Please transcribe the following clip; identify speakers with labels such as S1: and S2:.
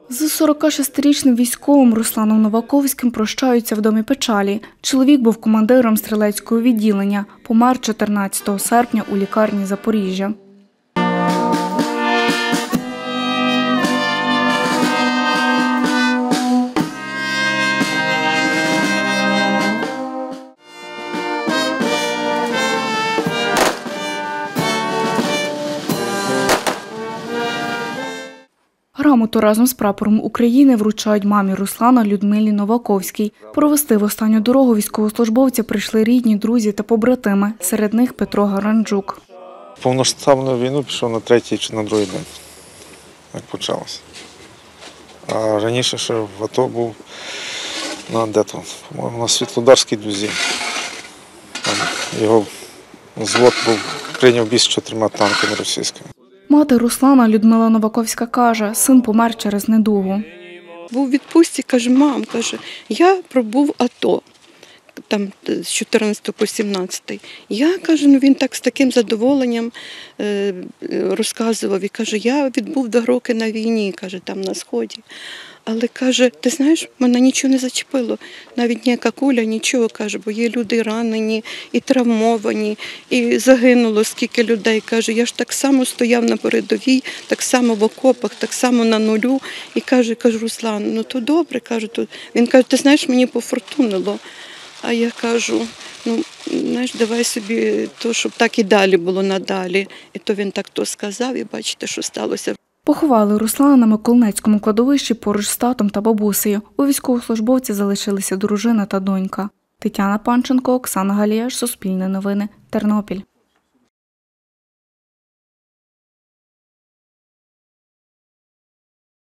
S1: З 46-річним військовим Русланом Новаковським прощаються в домі печалі. Чоловік був командиром стрілецького відділення. Помер 14 серпня у лікарні Запоріжжя. Грамоту разом з прапором України вручають мамі Руслана Людмилі Новаковській. Провести в останню дорогу військовослужбовця прийшли рідні, друзі та побратими. Серед них Петро Гаранджук.
S2: Повноштабну війну пішов на третій чи на другий день, як почалося. А раніше ще в АТО був по-моєму, на Світлодарській дузі. Там його взвод прийняв бій з 4 танками російськими.
S1: Мати Руслана Людмила Новаковська каже, син помер через недугу.
S3: Був у відпустці, каже, мам, я пробув АТО, там з 14 по 17. Я, каже, він так з таким задоволенням розказував і каже, я відбув 2 роки на війні, каже, там на Сході. Але, каже, ти знаєш, мене нічого не зачепило, навіть ніяка куля, нічого, каже, бо є люди ранені, і травмовані, і загинуло скільки людей, каже, я ж так само стояв на передовій, так само в окопах, так само на нулю, і каже, Руслан, ну то добре, каже, він каже, ти знаєш, мені пофортунило, а я кажу, знаєш, давай собі то, щоб так і далі було надалі, і то він так то сказав, і бачите, що сталося.
S1: Поховали Руслана на Миколинецькому кладовищі поруч з татом та бабусею. У військовослужбовця залишилися дружина та донька. Тетяна Панченко, Оксана Галіяш, Суспільне новини, Тернопіль.